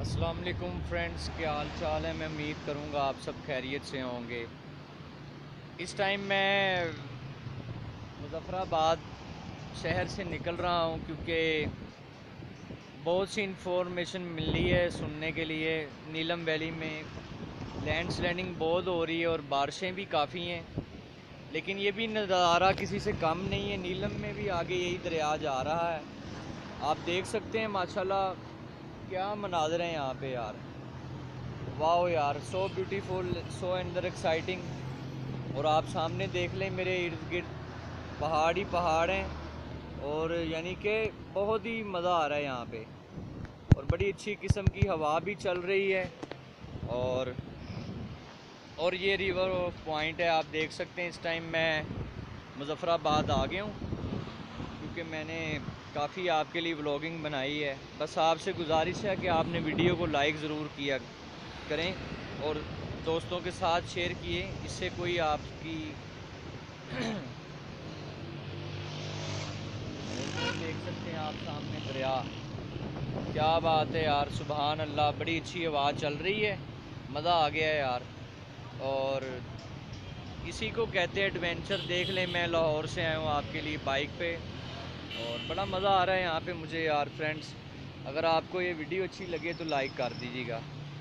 अस्सलाम वालेकुम फ्रेंड्स, क्या हाल चाल है। मैं उम्मीद करूँगा आप सब खैरियत से होंगे। इस टाइम मैं मुज़फ़्फ़राबाद शहर से निकल रहा हूँ क्योंकि बहुत सी इंफॉर्मेशन मिल रही है सुनने के लिए। नीलम वैली में लैंडस्लाइडिंग बहुत हो रही है और बारिशें भी काफ़ी हैं, लेकिन ये भी नज़ारा किसी से कम नहीं है। नीलम में भी आगे यही दरिया जा रहा है, आप देख सकते हैं। माशाल्लाह क्या मनाज़र हैं यहाँ पे यार। वाह यार, सो ब्यूटीफुल, सो अंदर एक्साइटिंग। और आप सामने देख लें, मेरे इर्द गिर्द पहाड़ ही पहाड़ हैं और यानी कि बहुत ही मज़ा आ रहा है यहाँ पे। और बड़ी अच्छी किस्म की हवा भी चल रही है। और ये रिवर पॉइंट है, आप देख सकते हैं। इस टाइम मैं मुज़फ़्फ़राबाद आ गया हूँ क्योंकि मैंने काफ़ी आपके लिए व्लॉगिंग बनाई है। बस आपसे गुजारिश है कि आपने वीडियो को लाइक ज़रूर किया करें और दोस्तों के साथ शेयर किए, इससे कोई आपकी वो देख सकते हैं आप सामने दरिया। क्या बात है यार, सुभान अल्लाह, बड़ी अच्छी हवा चल रही है, मज़ा आ गया है यार। और इसी को कहते हैं एडवेंचर। देख लें, मैं लाहौर से आया हूँ आपके लिए बाइक पे और बड़ा मज़ा आ रहा है यहाँ पे मुझे यार। फ्रेंड्स, अगर आपको ये वीडियो अच्छी लगे तो लाइक कर दीजिएगा।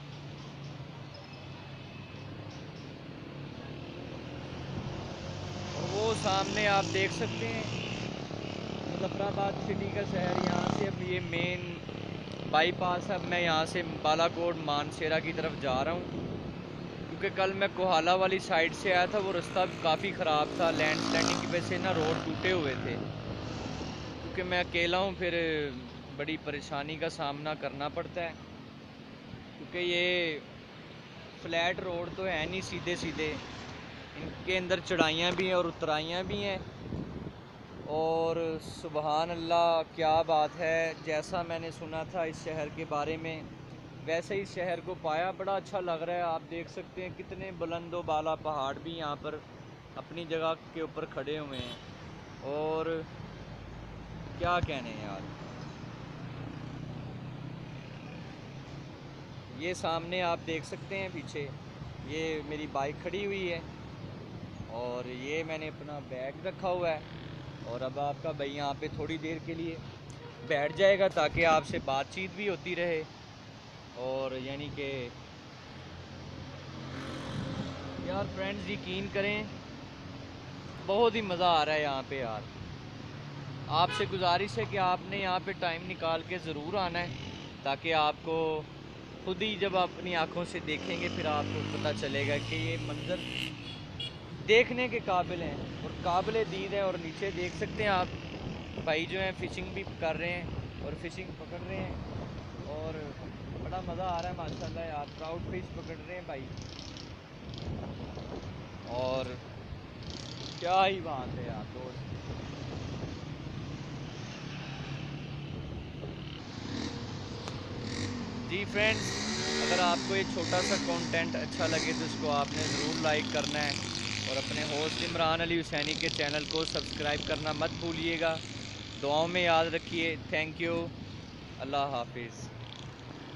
और वो सामने आप देख सकते हैं मुज़फ़्फ़राबाद सिटी का शहर। यहाँ से अब ये मेन बाईपास है। अब मैं यहाँ से बालाकोट मानसेरा की तरफ जा रहा हूँ क्योंकि कल मैं कोहाला वाली साइड से आया था, वो रास्ता काफ़ी ख़राब था। लैंडस्लाइडिंग की वजह से ना रोड टूटे हुए थे। क्योंकि मैं अकेला हूँ, फिर बड़ी परेशानी का सामना करना पड़ता है क्योंकि ये फ्लैट रोड तो है नहीं सीधे सीधे, इनके अंदर चढ़ाइयाँ भी हैं और उतराइयाँ भी हैं। और सुबहान अल्लाह, क्या बात है। जैसा मैंने सुना था इस शहर के बारे में, वैसे ही शहर को पाया। बड़ा अच्छा लग रहा है। आप देख सकते हैं कितने बुलंदो बाला पहाड़ भी यहाँ पर अपनी जगह के ऊपर खड़े हुए हैं। और क्या कहने यार, ये सामने आप देख सकते हैं पीछे, ये मेरी बाइक खड़ी हुई है और ये मैंने अपना बैग रखा हुआ है। और अब आपका भाई यहाँ पे थोड़ी देर के लिए बैठ जाएगा ताकि आपसे बातचीत भी होती रहे। और यानी कि यार फ्रेंड्स, यकीन करें, बहुत ही मज़ा आ रहा है यहाँ पे यार। आपसे गुजारिश है कि आपने यहाँ पे टाइम निकाल के ज़रूर आना है ताकि आपको खुद ही जब आप अपनी आँखों से देखेंगे फिर आपको पता चलेगा कि ये मंज़र देखने के काबिल हैं और काबिल दीद हैं। और नीचे देख सकते हैं आप, भाई जो हैं फ़िशिंग भी कर रहे हैं और फ़िशिंग पकड़ रहे हैं। और बड़ा मज़ा आ रहा है माशाल्लाह यार, ट्राउट फिश पकड़ रहे हैं भाई। और क्या ही बात है यार दोस्त। जी फ्रेंड्स, अगर आपको ये छोटा सा कंटेंट अच्छा लगे तो इसको आपने ज़रूर लाइक करना है और अपने होस्ट इमरान अली हुसैनी के चैनल को सब्सक्राइब करना मत भूलिएगा। दुआओं में याद रखिए। Thank you. अल्लाह हाफिज़।